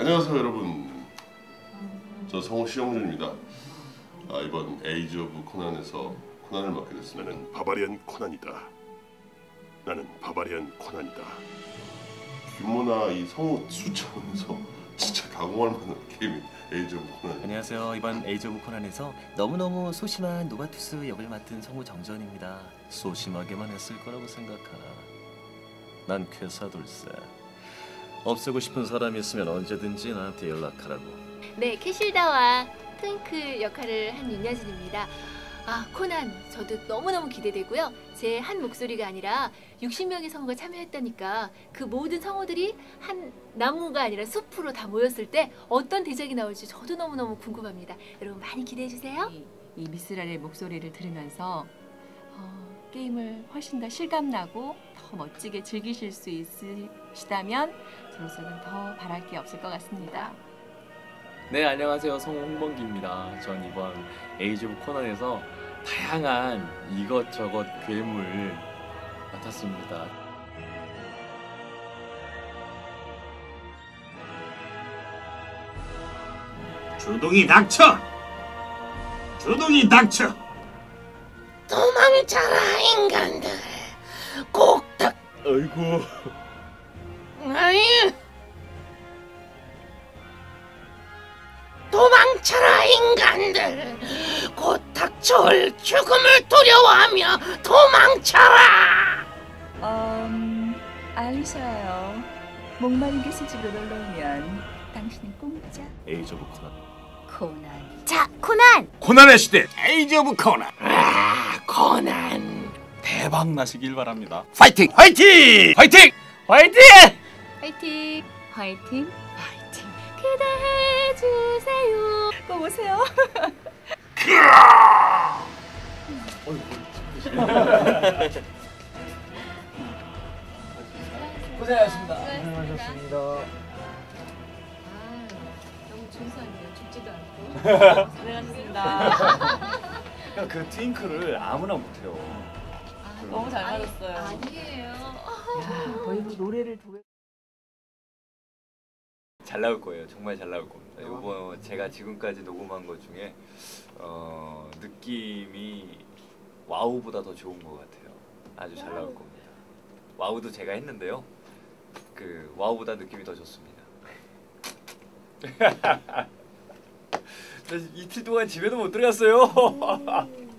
안녕하세요 여러분, 저 성우 시영준입니다. 이번 에이지 오브 코난에서 코난을 맡게 됐습니다. 나는 바바리안 코난이다. 나는 바바리안 코난이다. 규모나 이 성우 수차원에서 진짜 가공할 만한 게임이 에이지 오브 코난. 안녕하세요. 이번 에이지 오브 코난에서 너무너무 소심한 노바투스 역을 맡은 성우 정전입니다. 소심하게만 했을 거라고 생각하나? 난 쾌사돌세. 없애고 싶은 사람이 있으면 언제든지 나한테 연락하라고. 네, 캐실다와 트윙크 역할을 한 윤여진입니다. 코난 저도 너무너무 기대되고요. 제 한 목소리가 아니라 60명의 성우가 참여했다니까 그 모든 성우들이 한 나무가 아니라 숲으로 다 모였을 때 어떤 대작이 나올지 저도 너무너무 궁금합니다. 여러분 많이 기대해주세요. 이 미스랄의 목소리를 들으면서 게임을 훨씬 더 실감나고 더 멋지게 즐기실 수 있으시다면 저로서는 더 바랄 게 없을 것 같습니다. 네, 안녕하세요. 성우 홍범기입니다. 전 이번 에이지 오브 코난에서 다양한 이것저것 괴물 맡았습니다. 주둥이 닥쳐! 주둥이 닥쳐! 도망쳐라 인간들. 꼭딱. 아이고. 아니. 도망쳐라 인간들. 곧 닥쳐올 죽음을 두려워하며 도망쳐라. 알리샤요. 목마른 교수집으로 놀러오면 당신은 공짜. 에이지 오브 코난. 코난. 자, 코난! 코난의 시대 에이지 오브 코난. 코난. 대박 나시길 바랍니다. 파이팅! 화이팅! 화이팅! 화이팅! 화이팅! 화이팅! 화이팅! 기대해주세요. 꼭 오세요. 고생하셨습니다. 고생하셨습니다. 너무 준수하네요. 죽지도 않고. 고생하셨습니다. 그 트윙크를 아무나 못해요. 너무 잘 맞았어요. 아니에요. 거의 노래를 두 배. 잘 나올 거예요. 정말 잘 나올 겁니다. 이번 제가 지금까지 녹음한 것 중에 느낌이 와우보다 더 좋은 것 같아요. 아주 잘 나올 겁니다. 와우도 제가 했는데요. 그 와우보다 느낌이 더 좋습니다. 나 이틀 동안 집에도 못 들어갔어요.